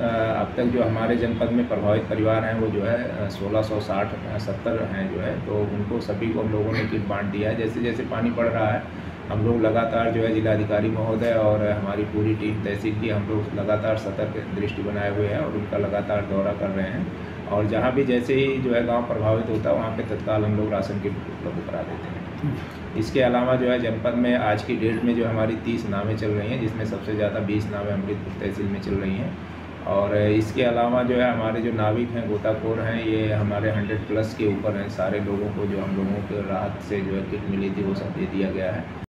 अब तक जो हमारे जनपद में प्रभावित परिवार हैं वो जो है 1660-70 हैं जो है, तो उनको सभी को हम लोगों ने किट बांट दिया है। जैसे जैसे पानी पड़ रहा है हम लोग लगातार जो है जिलाधिकारी महोदय और हमारी पूरी टीम तहसील की हम लोग लगातार सतर्क दृष्टि बनाए हुए हैं और उनका लगातार दौरा कर रहे हैं, और जहाँ भी जैसे ही जो है गांव प्रभावित होता है वहाँ पे तत्काल हम लोग राशन किट उपलब्ध करा देते हैं। इसके अलावा जो है जनपद में आज की डेट में जो हमारी 30 नावें चल रही हैं, जिसमें सबसे ज़्यादा 20 नावें अमृतपुर तहसील में चल रही हैं। और इसके अलावा जो है हमारे जो नाविक हैं, गोताखोर हैं, ये हमारे 100+ के ऊपर हैं। सारे लोगों को जो हम लोगों के राहत से जो है किट मिली थी वो सब दे दिया गया है।